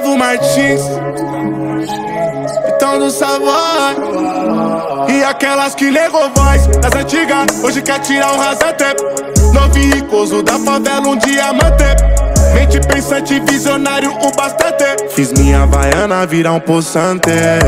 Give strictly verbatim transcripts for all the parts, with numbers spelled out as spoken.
Gustavo Martins, Vitão do Savoy. E aquelas que negou voz das antigas, hoje quer tirar o Razatep. Novo e ricoso da favela, um diamante. Mente pensante, visionário, um bastante. Fiz minha Havaiana virar um poçante.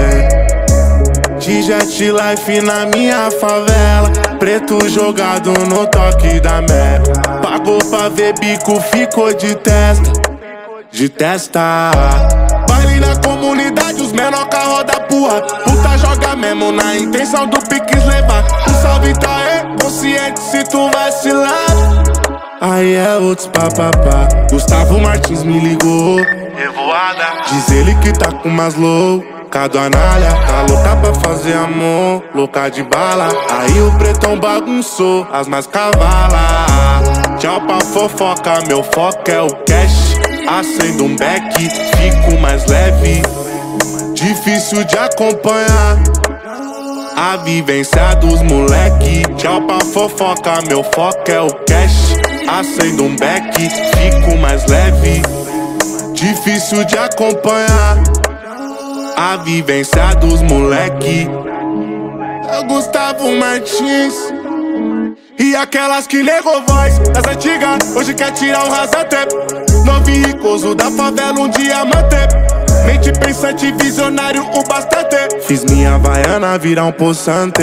De jet life na minha favela, preto jogado no toque da meta. Pagou pra ver bico, ficou de testa, de testa. Baile na comunidade, os menor com a roda porra. Puta joga mesmo na intenção do piques levar. Um salve tá aí, consciente se tu vacilar. Aí é outros papapá. Gustavo Martins me ligou, Revoada. diz ele que tá com umas louca do Anália. Tá louca pra fazer amor, louca de bala. Aí o pretão bagunçou as mais cavala. Tchau pra fofoca, meu foco é o cash. Acendo um beck, fico mais leve. Difícil de acompanhar a vivência dos moleque. Tchau pra fofoca, meu foco é o cash. Acendo um beck, fico mais leve. Difícil de acompanhar a vivência dos moleque. É Gustavo Martins. E aquelas que negou voz das antigas, hoje quer tirar o Razatep. Novo e ricoso da favela, um diamante. Mente pensante, visionário, um bastante. Fiz minha Havaiana virar um poçante.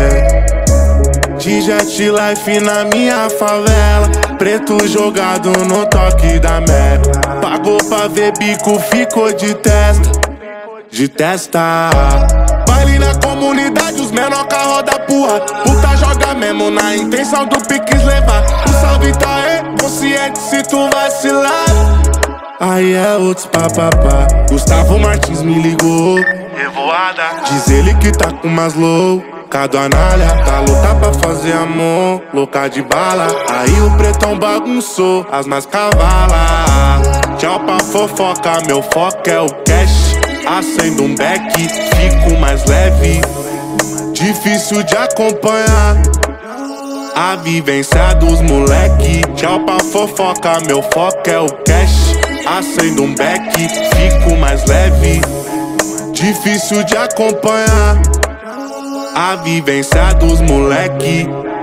De jet life na minha favela, preto jogado no toque da meta. Pagou pra ver bico, ficou de testa, de testa. Baile na comunidade, os menor com a roda porra. Puta joga mesmo na intenção do piques levar. Um salve tá aí, consciente se tu vacilar. Aí é outros papapá. Gustavo Martins me ligou, Revoada. diz ele que tá com umas louca do Anália. Tá louca pra fazer amor, louca de bala. Aí o pretão bagunçou as mais cavala. Tchau pra fofoca, meu foco é o cash. Acendo um beck, fico mais leve. Difícil de acompanhar a vivência dos moleque. Tchau pra fofoca, meu foco é o cash. Acendo um beck, fico mais leve. Difícil de acompanhar a vivência dos moleque.